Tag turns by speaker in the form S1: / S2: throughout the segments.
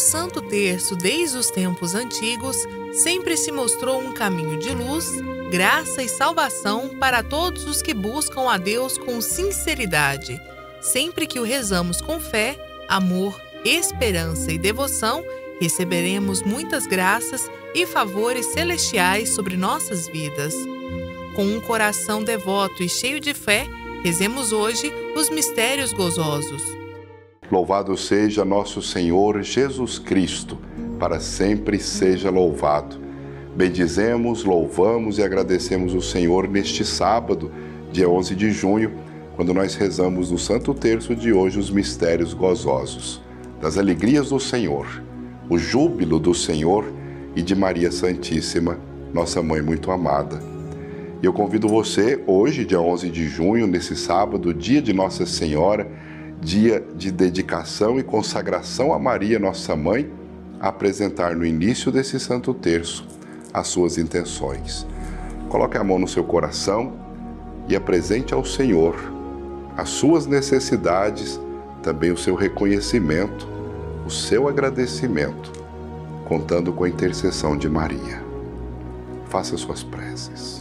S1: Santo Terço, desde os tempos antigos, sempre se mostrou um caminho de luz, graça e salvação para todos os que buscam a Deus com sinceridade. Sempre que o rezamos com fé, amor, esperança e devoção, receberemos muitas graças e favores celestiais sobre nossas vidas. Com um coração devoto e cheio de fé, rezemos hoje os mistérios gozosos.
S2: Louvado seja nosso Senhor Jesus Cristo, para sempre seja louvado. Bendizemos, louvamos e agradecemos o Senhor neste sábado, dia 11 de junho, quando nós rezamos no Santo Terço de hoje os mistérios gozosos, das alegrias do Senhor, o júbilo do Senhor e de Maria Santíssima, nossa Mãe muito amada. E eu convido você, hoje, dia 11 de junho, nesse sábado, dia de Nossa Senhora, dia de dedicação e consagração a Maria, nossa Mãe, a apresentar no início desse Santo Terço as suas intenções. Coloque a mão no seu coração e apresente ao Senhor as suas necessidades, também o seu reconhecimento, o seu agradecimento, contando com a intercessão de Maria. Faça suas preces.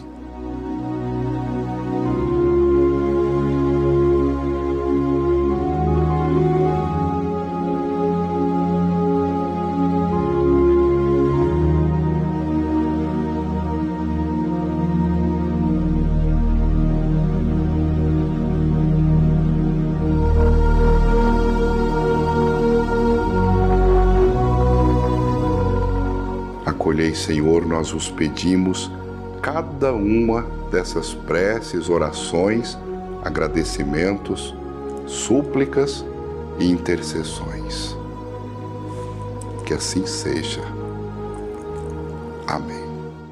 S2: Acolhei, Senhor, nós vos pedimos cada uma dessas preces, orações, agradecimentos, súplicas e intercessões. Que assim seja. Amém.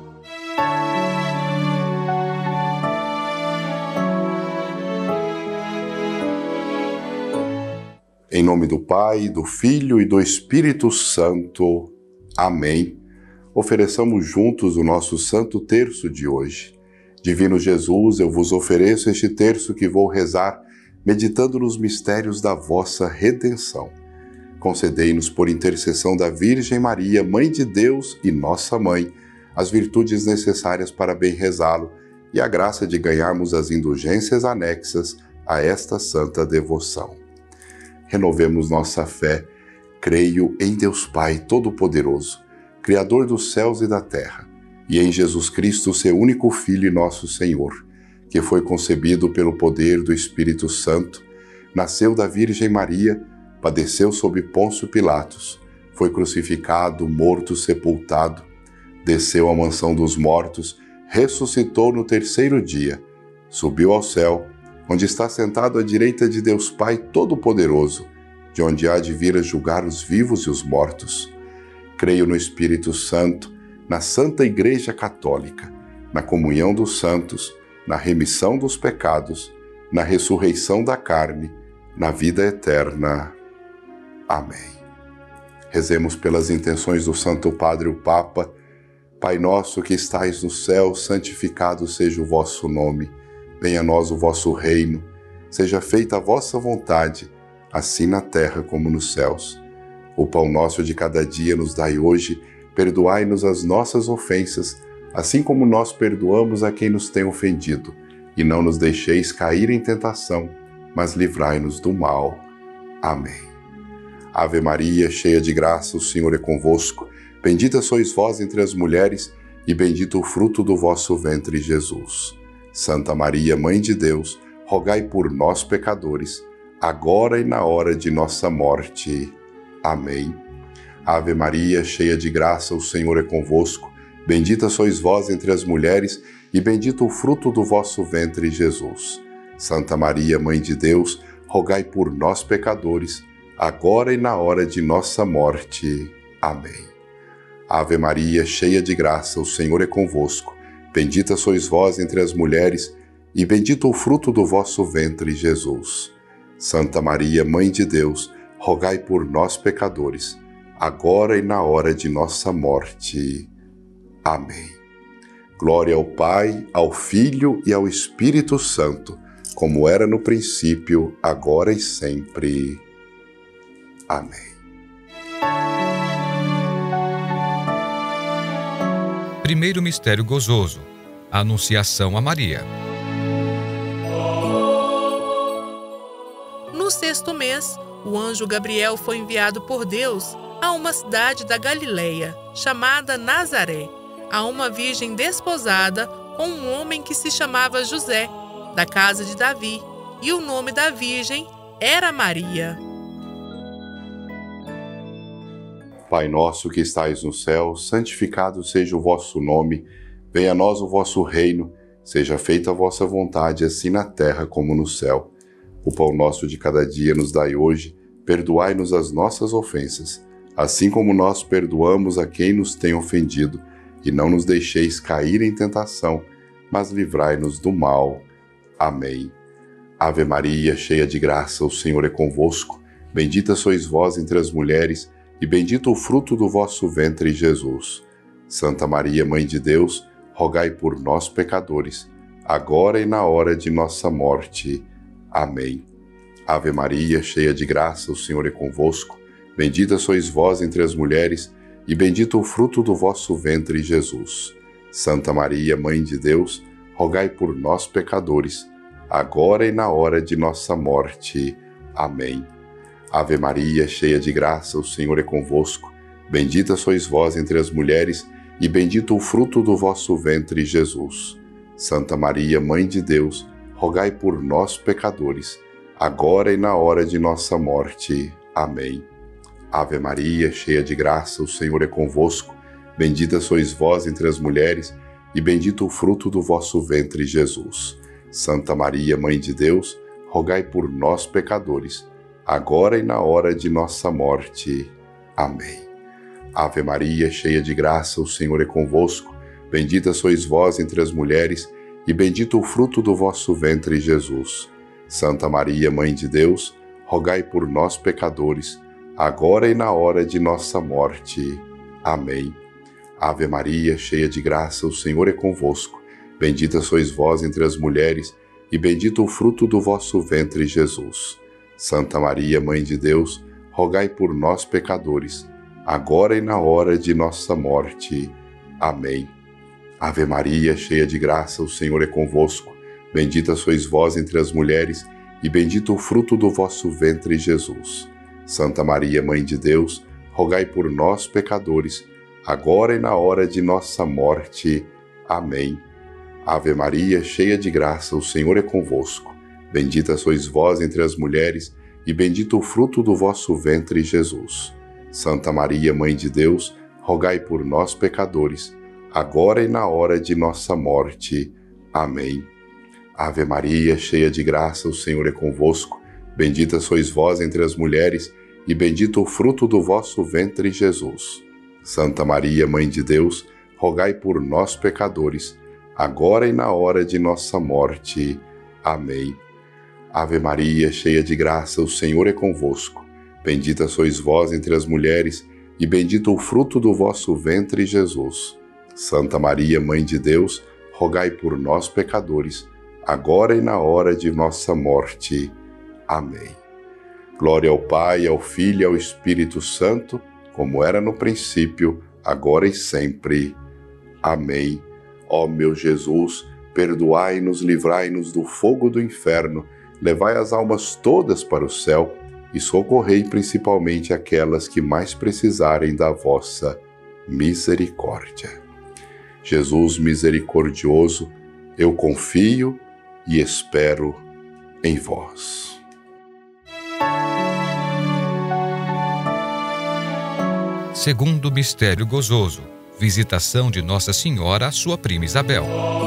S2: Em nome do Pai, do Filho e do Espírito Santo. Amém. Ofereçamos juntos o nosso Santo Terço de hoje. Divino Jesus, eu vos ofereço este terço que vou rezar, meditando nos mistérios da vossa redenção. Concedei-nos, por intercessão da Virgem Maria, Mãe de Deus e nossa Mãe, as virtudes necessárias para bem rezá-lo e a graça de ganharmos as indulgências anexas a esta santa devoção. Renovemos nossa fé. Creio em Deus Pai Todo-Poderoso, Criador dos céus e da terra, e em Jesus Cristo, seu único Filho e nosso Senhor, que foi concebido pelo poder do Espírito Santo, nasceu da Virgem Maria, padeceu sob Pôncio Pilatos, foi crucificado, morto, sepultado, desceu à mansão dos mortos, ressuscitou no terceiro dia, subiu ao céu, onde está sentado à direita de Deus Pai Todo-Poderoso, de onde há de vir a julgar os vivos e os mortos. Creio no Espírito Santo, na Santa Igreja Católica, na comunhão dos santos, na remissão dos pecados, na ressurreição da carne, na vida eterna. Amém. Rezemos pelas intenções do Santo Padre o Papa. Pai nosso que estais no céu, santificado seja o vosso nome. Venha a nós o vosso reino. Seja feita a vossa vontade, assim na terra como nos céus. O pão nosso de cada dia nos dai hoje, perdoai-nos as nossas ofensas, assim como nós perdoamos a quem nos tem ofendido, e não nos deixeis cair em tentação, mas livrai-nos do mal. Amém. Ave Maria, cheia de graça, o Senhor é convosco. Bendita sois vós entre as mulheres, e bendito o fruto do vosso ventre, Jesus. Santa Maria, Mãe de Deus, rogai por nós, pecadores, agora e na hora de nossa morte. Amém. Ave Maria, cheia de graça, o Senhor é convosco. Bendita sois vós entre as mulheres, e bendito o fruto do vosso ventre, Jesus. Santa Maria, Mãe de Deus, rogai por nós, pecadores, agora e na hora de nossa morte. Amém. Ave Maria, cheia de graça, o Senhor é convosco. Bendita sois vós entre as mulheres, e bendito o fruto do vosso ventre, Jesus. Santa Maria, Mãe de Deus, rogai por nós, pecadores, agora e na hora de nossa morte. Amém. Glória ao Pai, ao Filho e ao Espírito Santo, como era no princípio, agora e sempre. Amém.
S3: Primeiro mistério gozoso: a Anunciação a Maria.
S1: No sexto mês, o anjo Gabriel foi enviado por Deus a uma cidade da Galileia, chamada Nazaré, a uma virgem desposada com um homem que se chamava José, da casa de Davi, e o nome da virgem era Maria.
S2: Pai nosso que estais no céu, santificado seja o vosso nome, venha a nós o vosso reino, seja feita a vossa vontade, assim na terra como no céu. O pão nosso de cada dia nos dai hoje, perdoai-nos as nossas ofensas, assim como nós perdoamos a quem nos tem ofendido, e não nos deixeis cair em tentação, mas livrai-nos do mal. Amém. Ave Maria, cheia de graça, o Senhor é convosco. Bendita sois vós entre as mulheres, e bendito o fruto do vosso ventre, Jesus. Santa Maria, Mãe de Deus, rogai por nós, pecadores, agora e na hora de nossa morte. Amém. Ave Maria, cheia de graça, o Senhor é convosco. Bendita sois vós entre as mulheres, e bendito o fruto do vosso ventre, Jesus. Santa Maria, Mãe de Deus, rogai por nós, pecadores, agora e na hora de nossa morte. Amém. Ave Maria, cheia de graça, o Senhor é convosco. Bendita sois vós entre as mulheres, e bendito o fruto do vosso ventre, Jesus. Santa Maria, Mãe de Deus, rogai por nós, pecadores, agora e na hora de nossa morte. Amém. Ave Maria, cheia de graça, o Senhor é convosco. Bendita sois vós entre as mulheres, e bendito o fruto do vosso ventre, Jesus. Santa Maria, Mãe de Deus, rogai por nós, pecadores, agora e na hora de nossa morte. Amém. Ave Maria, cheia de graça, o Senhor é convosco. Bendita sois vós entre as mulheres, e bendito o fruto do vosso ventre, Jesus. Santa Maria, Mãe de Deus, rogai por nós, pecadores, agora e na hora de nossa morte. Amém. Ave Maria, cheia de graça, o Senhor é convosco. Bendita sois vós entre as mulheres, e bendito o fruto do vosso ventre, Jesus. Santa Maria, Mãe de Deus, rogai por nós, pecadores, agora e na hora de nossa morte. Amém. Ave Maria, cheia de graça, o Senhor é convosco. Bendita sois vós entre as mulheres, e bendito o fruto do vosso ventre, Jesus. Santa Maria, Mãe de Deus, rogai por nós, pecadores, agora e na hora de nossa morte. Amém. Ave Maria, cheia de graça, o Senhor é convosco. Bendita sois vós entre as mulheres, e bendito o fruto do vosso ventre, Jesus. Santa Maria, Mãe de Deus, rogai por nós, pecadores, agora e na hora de nossa morte. Amém. Ave Maria, cheia de graça, o Senhor é convosco. Bendita sois vós entre as mulheres, e bendito o fruto do vosso ventre, Jesus. Santa Maria, Mãe de Deus, rogai por nós, pecadores, agora e na hora de nossa morte. Amém. Ave Maria, cheia de graça, o Senhor é convosco. Bendita sois vós entre as mulheres, e bendito o fruto do vosso ventre, Jesus. Santa Maria, Mãe de Deus, rogai por nós, pecadores, agora e na hora de nossa morte. Amém. Glória ao Pai, ao Filho e ao Espírito Santo, como era no princípio, agora e sempre. Amém. Ó meu Jesus, perdoai-nos, livrai-nos do fogo do inferno, levai as almas todas para o céu e socorrei principalmente aquelas que mais precisarem da vossa misericórdia. Jesus misericordioso, eu confio e espero em vós.
S3: Segundo mistério gozoso: visitação de Nossa Senhora à sua prima Isabel.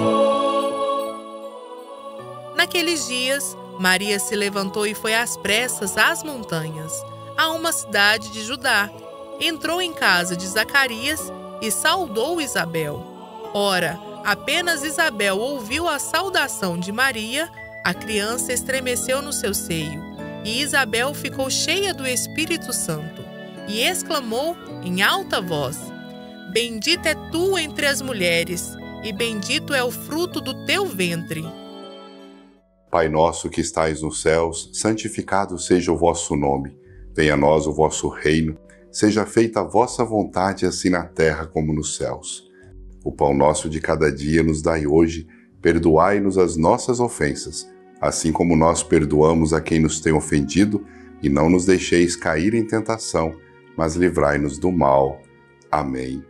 S1: Naqueles dias, Maria se levantou e foi às pressas às montanhas, a uma cidade de Judá. Entrou em casa de Zacarias e saudou Isabel. Ora, apenas Isabel ouviu a saudação de Maria, a criança estremeceu no seu seio, e Isabel ficou cheia do Espírito Santo, e exclamou em alta voz: Bendita é tu entre as mulheres, e bendito é o fruto do teu ventre.
S2: Pai nosso que estais nos céus, santificado seja o vosso nome. Venha a nós o vosso reino. Seja feita a vossa vontade, assim na terra como nos céus. O pão nosso de cada dia nos dai hoje, perdoai-nos as nossas ofensas, assim como nós perdoamos a quem nos tem ofendido, e não nos deixeis cair em tentação, mas livrai-nos do mal. Amém.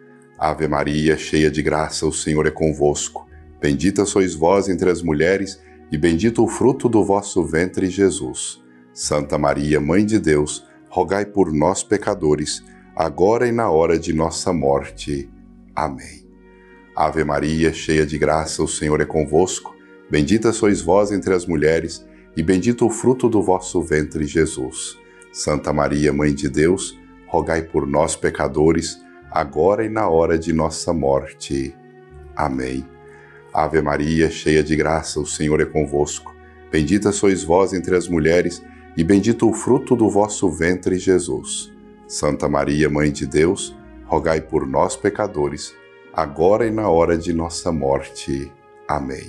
S2: Ave Maria, cheia de graça, o Senhor é convosco. Bendita sois vós entre as mulheres, e bendito o fruto do vosso ventre, Jesus. Santa Maria, Mãe de Deus, rogai por nós, pecadores, agora e na hora de nossa morte. Amém. Ave Maria, cheia de graça, o Senhor é convosco. Bendita sois vós entre as mulheres, e bendito o fruto do vosso ventre, Jesus. Santa Maria, Mãe de Deus, rogai por nós, pecadores, agora e na hora de nossa morte. Amém. Ave Maria, cheia de graça, o Senhor é convosco. Bendita sois vós entre as mulheres, e bendito o fruto do vosso ventre, Jesus. Santa Maria, Mãe de Deus, rogai por nós, pecadores, agora e na hora de nossa morte. Amém.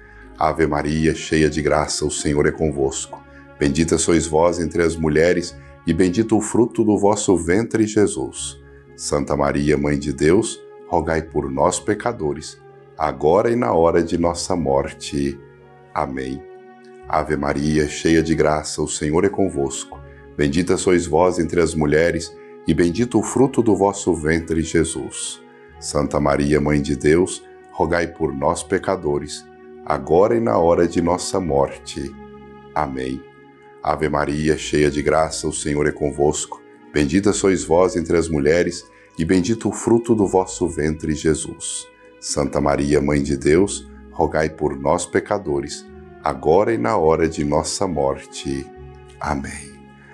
S2: Ave Maria, cheia de graça, o Senhor é convosco. Bendita sois vós entre as mulheres, e bendito o fruto do vosso ventre, Jesus. Santa Maria, Mãe de Deus, rogai por nós, pecadores, agora e na hora de nossa morte. Amém. Ave Maria, cheia de graça, o Senhor é convosco. Bendita sois vós entre as mulheres, e bendito o fruto do vosso ventre, Jesus. Santa Maria, Mãe de Deus, rogai por nós, pecadores, agora e na hora de nossa morte. Amém. Ave Maria, cheia de graça, o Senhor é convosco. Bendita sois vós entre as mulheres, e bendito o fruto do vosso ventre, Jesus. Santa Maria, Mãe de Deus, rogai por nós, pecadores, agora e na hora de nossa morte. Amém.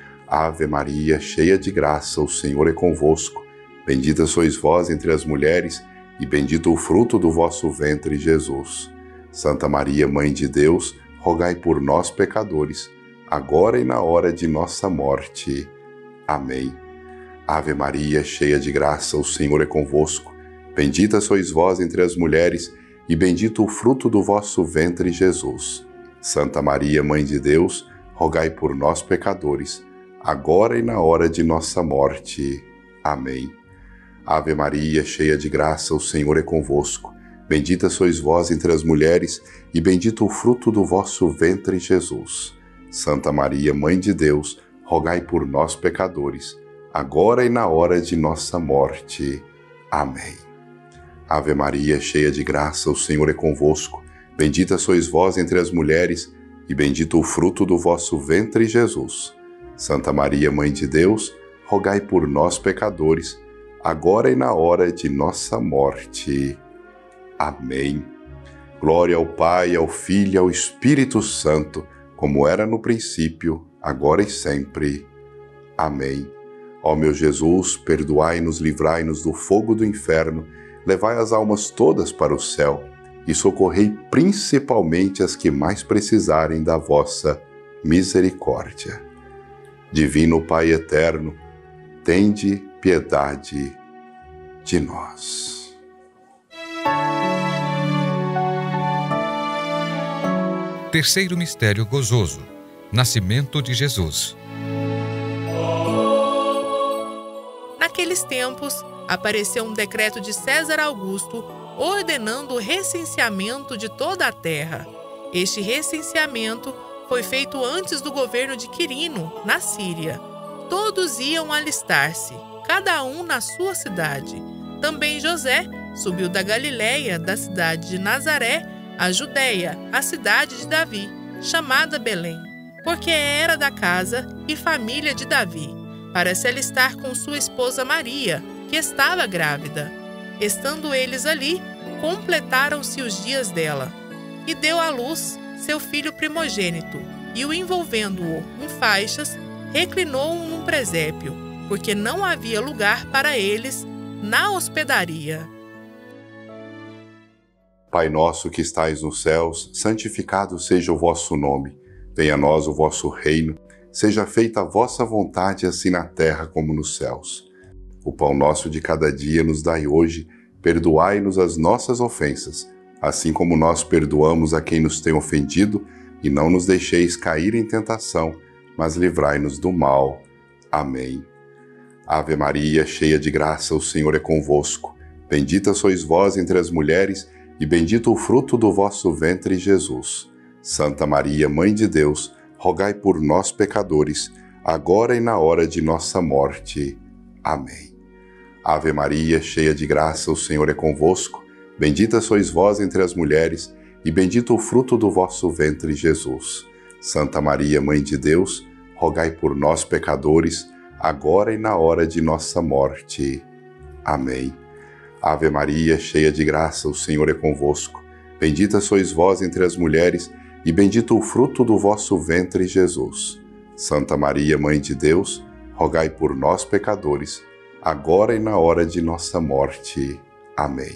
S2: Ave Maria, cheia de graça, o Senhor é convosco. Bendita sois vós entre as mulheres, e bendito o fruto do vosso ventre, Jesus. Santa Maria, Mãe de Deus, rogai por nós, pecadores, agora e na hora de nossa morte. Amém. Ave Maria, cheia de graça, o Senhor é convosco. Bendita sois vós entre as mulheres, e bendito o fruto do vosso ventre, Jesus. Santa Maria, Mãe de Deus, rogai por nós, pecadores, agora e na hora de nossa morte. Amém. Ave Maria, cheia de graça, o Senhor é convosco. Bendita sois vós entre as mulheres, e bendito o fruto do vosso ventre, Jesus. Santa Maria, Mãe de Deus, rogai por nós, pecadores, agora e na hora de nossa morte. Amém. Ave Maria, cheia de graça, o Senhor é convosco. Bendita sois vós entre as mulheres, e bendito o fruto do vosso ventre, Jesus. Santa Maria, Mãe de Deus, rogai por nós, pecadores, agora e na hora de nossa morte. Amém. Glória ao Pai, ao Filho e ao Espírito Santo, como era no princípio, agora e sempre. Amém. Ó meu Jesus, perdoai-nos, livrai-nos do fogo do inferno, levai as almas todas para o céu e socorrei principalmente as que mais precisarem da vossa misericórdia. Divino Pai eterno, tende piedade de nós.
S3: Terceiro mistério gozoso: Nascimento de Jesus.
S1: Naqueles tempos, apareceu um decreto de César Augusto ordenando o recenseamento de toda a terra. Este recenseamento foi feito antes do governo de Quirino, na Síria. Todos iam alistar-se, cada um na sua cidade. Também José subiu da Galiléia, da cidade de Nazaré, à Judéia, a cidade de Davi, chamada Belém, porque era da casa e família de Davi, para se alistar com sua esposa Maria, que estava grávida. Estando eles ali, completaram-se os dias dela, e deu à luz seu filho primogênito, e o envolvendo-o em faixas, reclinou-o num presépio, porque não havia lugar para eles na hospedaria.
S2: Pai nosso que estais nos céus, santificado seja o vosso nome. Venha a nós o vosso reino. Seja feita a vossa vontade, assim na terra como nos céus. O pão nosso de cada dia nos dai hoje. Perdoai-nos as nossas ofensas, assim como nós perdoamos a quem nos tem ofendido, e não nos deixeis cair em tentação, mas livrai-nos do mal. Amém. Ave Maria, cheia de graça, o Senhor é convosco. Bendita sois vós entre as mulheres, e bendito o fruto do vosso ventre, Jesus. Santa Maria, Mãe de Deus, rogai por nós, pecadores, agora e na hora de nossa morte. Amém. Ave Maria, cheia de graça, o Senhor é convosco. Bendita sois vós entre as mulheres, e bendito o fruto do vosso ventre, Jesus. Santa Maria, Mãe de Deus, rogai por nós, pecadores, agora e na hora de nossa morte. Amém. Ave Maria, cheia de graça, o Senhor é convosco. Bendita sois vós entre as mulheres, e bendito o fruto do vosso ventre, Jesus. Santa Maria, Mãe de Deus, rogai por nós, pecadores, agora e na hora de nossa morte. Amém.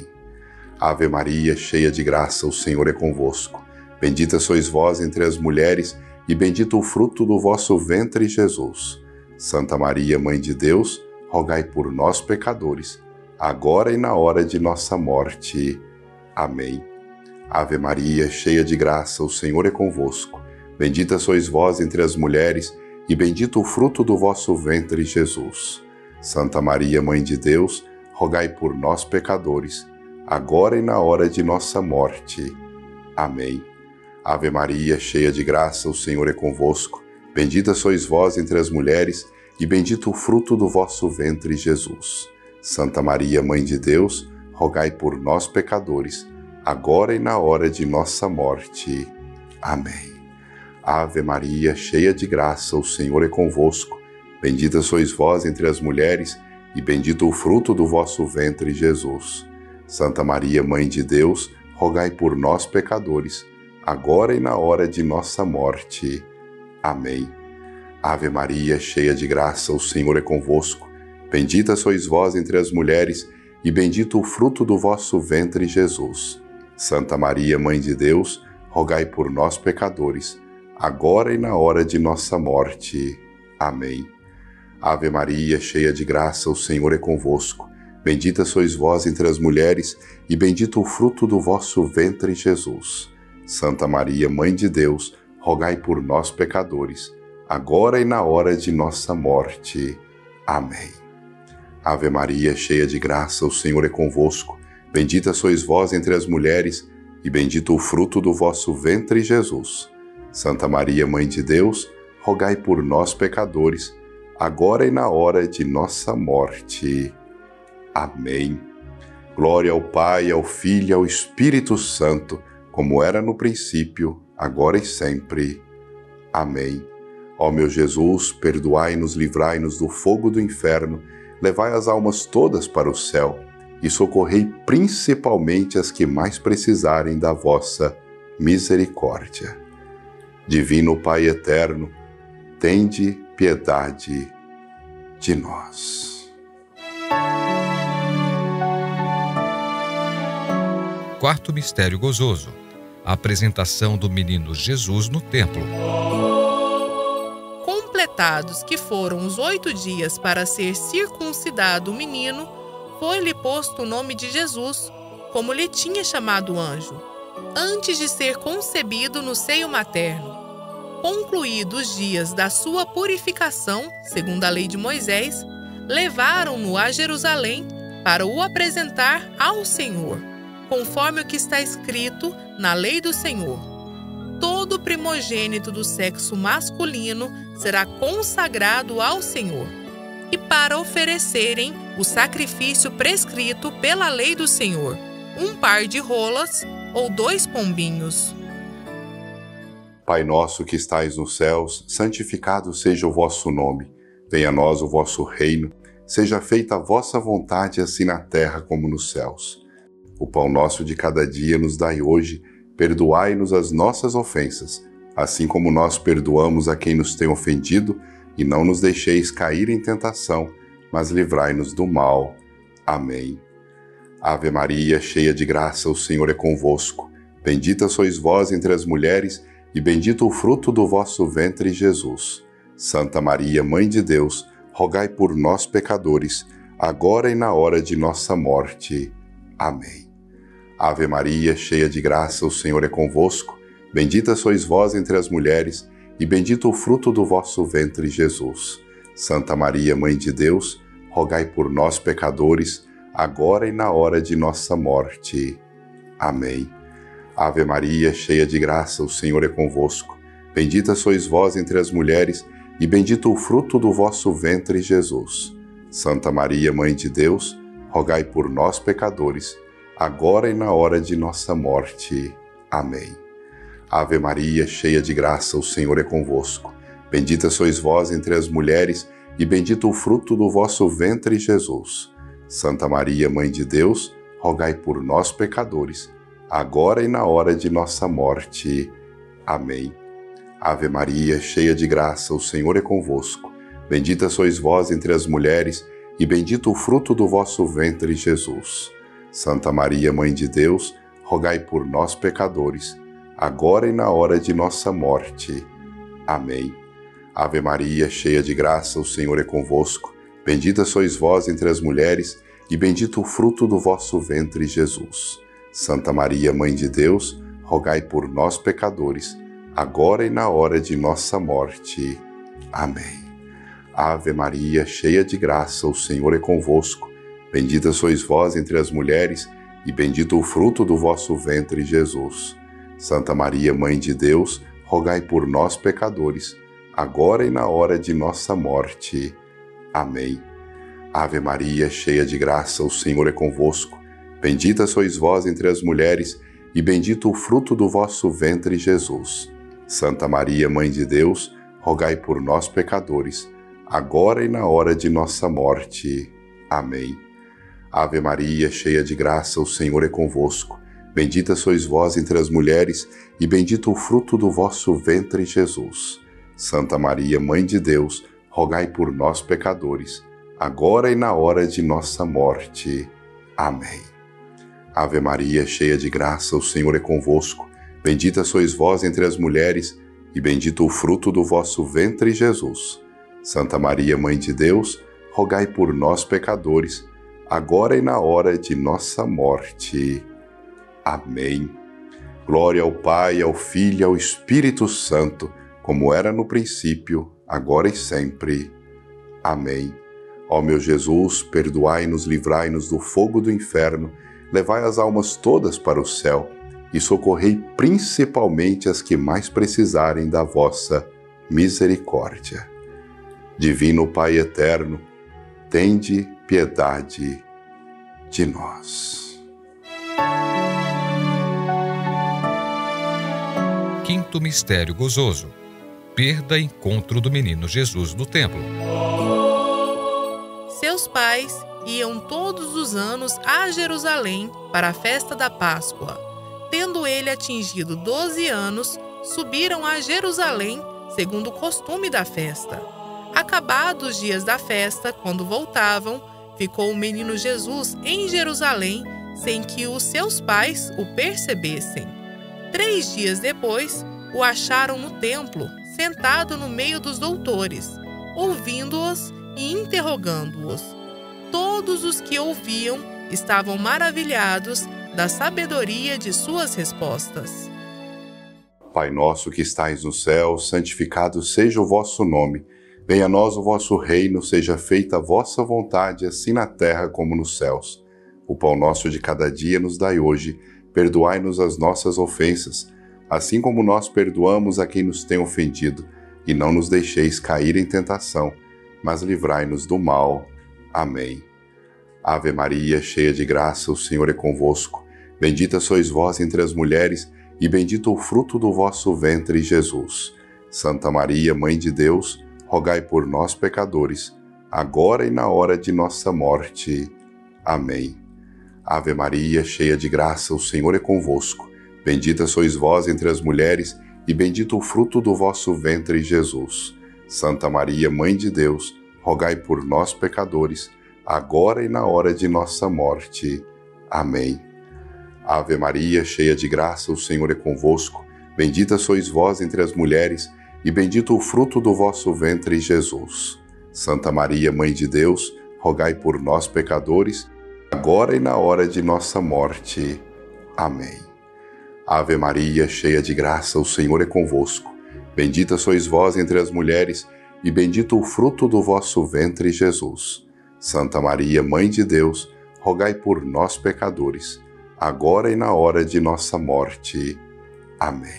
S2: Ave Maria, cheia de graça, o Senhor é convosco. Bendita sois vós entre as mulheres, e bendito o fruto do vosso ventre, Jesus. Santa Maria, Mãe de Deus, rogai por nós, pecadores, agora e na hora de nossa morte. Amém. Ave Maria, cheia de graça, o Senhor é convosco. Bendita sois vós entre as mulheres, e bendito o fruto do vosso ventre, Jesus. Santa Maria, Mãe de Deus, rogai por nós, pecadores, agora e na hora de nossa morte. Amém. Ave Maria, cheia de graça, o Senhor é convosco. Bendita sois vós entre as mulheres, e bendito o fruto do vosso ventre, Jesus. Santa Maria, Mãe de Deus, rogai por nós, pecadores, agora e na hora de nossa morte. Amém. Ave Maria, cheia de graça, o Senhor é convosco. Bendita sois vós entre as mulheres, e bendito o fruto do vosso ventre, Jesus. Santa Maria, Mãe de Deus, rogai por nós, pecadores, agora e na hora de nossa morte. Amém. Ave Maria, cheia de graça, o Senhor é convosco. Bendita sois vós entre as mulheres, e bendito o fruto do vosso ventre, Jesus. Santa Maria, Mãe de Deus, rogai por nós, pecadores, agora e na hora de nossa morte. Amém. Ave Maria, cheia de graça, o Senhor é convosco. Bendita sois vós entre as mulheres, e bendito o fruto do vosso ventre, Jesus. Santa Maria, Mãe de Deus, rogai por nós, pecadores, agora e na hora de nossa morte. Amém. Ave Maria, cheia de graça, o Senhor é convosco. Bendita sois vós entre as mulheres, e bendito o fruto do vosso ventre, Jesus. Santa Maria, Mãe de Deus, rogai por nós, pecadores, agora e na hora de nossa morte. Amém. Glória ao Pai, ao Filho e ao Espírito Santo, como era no princípio, agora e sempre. Amém. Ó meu Jesus, perdoai-nos, livrai-nos do fogo do inferno, levai as almas todas para o céu e socorrei principalmente as que mais precisarem da vossa misericórdia. Divino Pai eterno, tende piedade de nós.
S3: Quarto mistério gozoso: a apresentação do menino Jesus no templo.
S1: Completados que foram os 8 dias para ser circuncidado o menino, foi-lhe posto o nome de Jesus, como lhe tinha chamado o anjo, antes de ser concebido no seio materno. Concluídos os dias da sua purificação, segundo a lei de Moisés, levaram-no a Jerusalém para o apresentar ao Senhor, conforme o que está escrito na lei do Senhor. Todo primogênito do sexo masculino será consagrado ao Senhor, e para oferecerem o sacrifício prescrito pela lei do Senhor, 1 par de rolas ou 2 pombinhos.
S2: Pai nosso que estais nos céus, santificado seja o vosso nome. Venha a nós o vosso reino, seja feita a vossa vontade, assim na terra como nos céus. O pão nosso de cada dia nos dai hoje, perdoai-nos as nossas ofensas, assim como nós perdoamos a quem nos tem ofendido, e não nos deixeis cair em tentação, mas livrai-nos do mal. Amém. Ave Maria, cheia de graça, o Senhor é convosco. Bendita sois vós entre as mulheres, e bendito o fruto do vosso ventre, Jesus. Santa Maria, Mãe de Deus, rogai por nós, pecadores, agora e na hora de nossa morte. Amém. Ave Maria, cheia de graça, o Senhor é convosco. Bendita sois vós entre as mulheres, e bendito o fruto do vosso ventre, Jesus. Santa Maria, Mãe de Deus, rogai por nós, pecadores, agora e na hora de nossa morte. Amém. Ave Maria, cheia de graça, o Senhor é convosco. Bendita sois vós entre as mulheres, e bendito o fruto do vosso ventre, Jesus. Santa Maria, Mãe de Deus, rogai por nós, pecadores, agora e na hora de nossa morte. Amém. Ave Maria, cheia de graça, o Senhor é convosco. Bendita sois vós entre as mulheres, e bendito o fruto do vosso ventre, Jesus. Santa Maria, Mãe de Deus, rogai por nós, pecadores, agora e na hora de nossa morte. Amém. Ave Maria, cheia de graça, o Senhor é convosco. Bendita sois vós entre as mulheres, e bendito o fruto do vosso ventre, Jesus. Santa Maria, Mãe de Deus, rogai por nós, pecadores, agora e na hora de nossa morte. Amém. Ave Maria, cheia de graça, o Senhor é convosco. Bendita sois vós entre as mulheres, e bendito o fruto do vosso ventre, Jesus. Santa Maria, Mãe de Deus, rogai por nós, pecadores, agora e na hora de nossa morte. Amém. Ave Maria, cheia de graça, o Senhor é convosco. Bendita sois vós entre as mulheres, e bendito o fruto do vosso ventre, Jesus. Santa Maria, Mãe de Deus, rogai por nós, pecadores, agora e na hora de nossa morte. Amém. Ave Maria, cheia de graça, o Senhor é convosco. Bendita sois vós entre as mulheres, e bendito o fruto do vosso ventre, Jesus. Santa Maria, Mãe de Deus, rogai por nós, pecadores, agora e na hora de nossa morte. Amém. Ave Maria, cheia de graça, o Senhor é convosco. Bendita sois vós entre as mulheres, e bendito o fruto do vosso ventre, Jesus. Santa Maria, Mãe de Deus, rogai por nós, pecadores, agora e na hora de nossa morte. Amém. Ave Maria, cheia de graça, o Senhor é convosco. Bendita sois vós entre as mulheres, e bendito o fruto do vosso ventre, Jesus. Santa Maria, Mãe de Deus, rogai por nós, pecadores, agora e na hora de nossa morte. Amém. Glória ao Pai, ao Filho e ao Espírito Santo, como era no princípio, agora e sempre. Amém. Ó meu Jesus, perdoai-nos, livrai-nos do fogo do inferno, levai as almas todas para o céu e socorrei principalmente as que mais precisarem da vossa misericórdia. Divino Pai eterno, tende piedade de nós.
S3: Quinto mistério gozoso: perda e encontro do menino Jesus no templo.
S1: Seus pais iam todos os anos a Jerusalém para a festa da Páscoa. Tendo ele atingido 12 anos, subiram a Jerusalém, segundo o costume da festa. Acabados os dias da festa, quando voltavam, ficou o menino Jesus em Jerusalém, sem que os seus pais o percebessem. 3 dias depois, o acharam no templo, sentado no meio dos doutores, ouvindo-os e interrogando-os. Todos os que ouviam estavam maravilhados da sabedoria de suas respostas.
S2: Pai nosso que estais no céu, santificado seja o vosso nome. Venha a nós o vosso reino, seja feita a vossa vontade, assim na terra como nos céus. O pão nosso de cada dia nos dai hoje. Perdoai-nos as nossas ofensas, assim como nós perdoamos a quem nos tem ofendido. E não nos deixeis cair em tentação, mas livrai-nos do mal. Amém. Ave Maria, cheia de graça, o Senhor é convosco. Bendita sois vós entre as mulheres, e bendito o fruto do vosso ventre, Jesus. Santa Maria, Mãe de Deus, rogai por nós, pecadores, agora e na hora de nossa morte. Amém. Ave Maria, cheia de graça, o Senhor é convosco. Bendita sois vós entre as mulheres, e bendito o fruto do vosso ventre, Jesus. Santa Maria, Mãe de Deus, rogai por nós, pecadores, agora e na hora de nossa morte. Amém. Ave Maria, cheia de graça, o Senhor é convosco. Bendita sois vós entre as mulheres, e bendito o fruto do vosso ventre, Jesus. Santa Maria, Mãe de Deus, rogai por nós, pecadores, agora e na hora de nossa morte. Amém. Ave Maria, cheia de graça, o Senhor é convosco. Bendita sois vós entre as mulheres, e bendito o fruto do vosso ventre, Jesus. Santa Maria, Mãe de Deus, rogai por nós, pecadores, agora e na hora de nossa morte. Amém.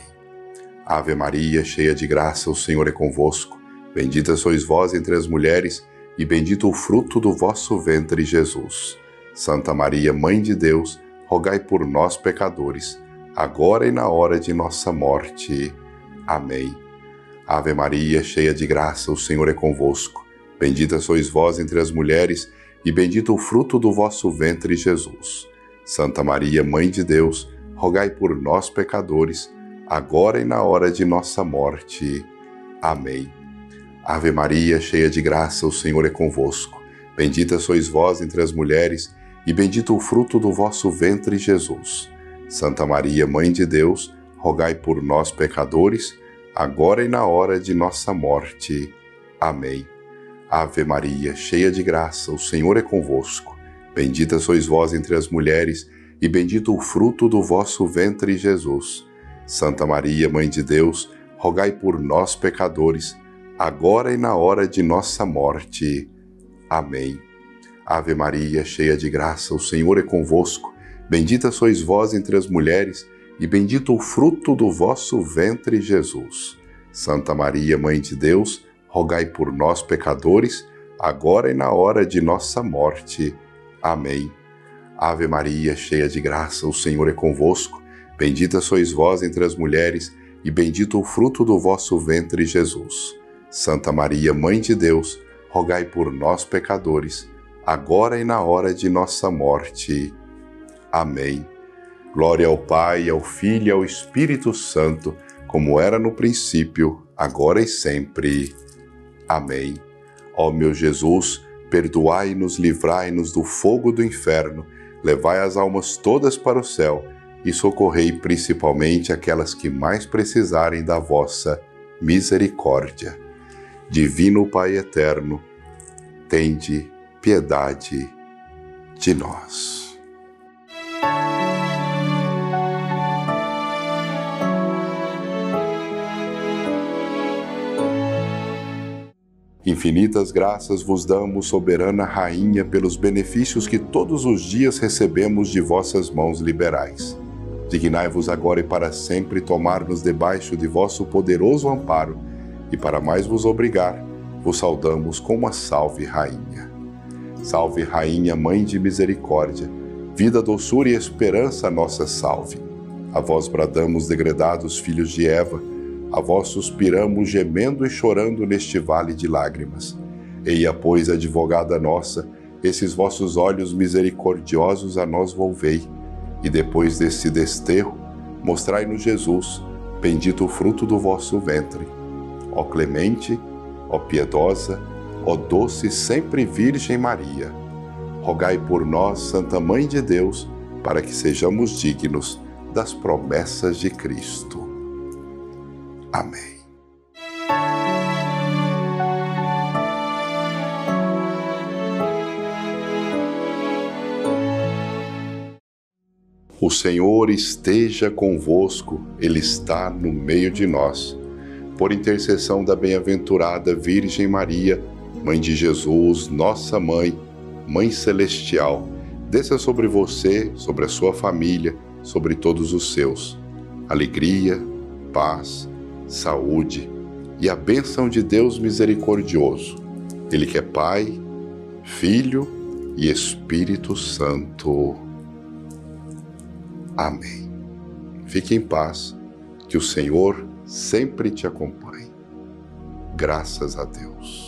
S2: Ave Maria, cheia de graça, o Senhor é convosco. Bendita sois vós entre as mulheres, e bendito o fruto do vosso ventre, Jesus. Santa Maria, Mãe de Deus, rogai por nós, pecadores, agora e na hora de nossa morte. Amém. Ave Maria, cheia de graça, o Senhor é convosco. Bendita sois vós entre as mulheres, e bendito o fruto do vosso ventre, Jesus. Santa Maria, Mãe de Deus, rogai por nós, pecadores, agora e na hora de nossa morte. Amém. Ave Maria, cheia de graça, o Senhor é convosco. Bendita sois vós entre as mulheres, e bendito o fruto do vosso ventre, Jesus. Santa Maria, Mãe de Deus, rogai por nós, pecadores, agora e na hora de nossa morte. Amém. Ave Maria, cheia de graça, o Senhor é convosco. Bendita sois vós entre as mulheres, e bendito o fruto do vosso ventre, Jesus. Santa Maria, Mãe de Deus, rogai por nós, pecadores, agora e na hora de nossa morte. Amém. Ave Maria, cheia de graça, o Senhor é convosco. Bendita sois vós entre as mulheres, e bendito o fruto do vosso ventre, Jesus. Santa Maria, Mãe de Deus, rogai por nós, pecadores, agora e na hora de nossa morte. Amém. Ave Maria, cheia de graça, o Senhor é convosco. Bendita sois vós entre as mulheres, e bendito o fruto do vosso ventre, Jesus. Santa Maria, Mãe de Deus, rogai por nós, pecadores, agora e na hora de nossa morte. Amém. Glória ao Pai, ao Filho e ao Espírito Santo, como era no princípio, agora e sempre. Amém. Ó meu Jesus, perdoai-nos, livrai-nos do fogo do inferno, levai as almas todas para o céu e socorrei principalmente aquelas que mais precisarem da vossa misericórdia. Divino Pai eterno, tende piedade de nós. Infinitas graças vos damos, soberana Rainha, pelos benefícios que todos os dias recebemos de vossas mãos liberais. Dignai-vos agora e para sempre tomar-nos debaixo de vosso poderoso amparo, e para mais vos obrigar, vos saudamos com uma salve, Rainha. Salve, Rainha, Mãe de Misericórdia, vida, doçura e esperança, nossa salve. A vós bradamos, degredados filhos de Eva, a vós suspiramos, gemendo e chorando neste vale de lágrimas. Eia, pois, advogada nossa, esses vossos olhos misericordiosos a nós volvei, e depois desse desterro, mostrai-nos Jesus, bendito o fruto do vosso ventre. Ó clemente, ó piedosa, ó doce sempre Virgem Maria, rogai por nós, Santa Mãe de Deus, para que sejamos dignos das promessas de Cristo. Amém. O Senhor esteja convosco, Ele está no meio de nós. Por intercessão da bem-aventurada Virgem Maria, Mãe de Jesus, nossa Mãe, Mãe Celestial, desça sobre você, sobre a sua família, sobre todos os seus, alegria, paz, saúde e a bênção de Deus misericordioso, Ele que é Pai, Filho e Espírito Santo. Amém. Fique em paz, que o Senhor sempre te acompanhe. Graças a Deus.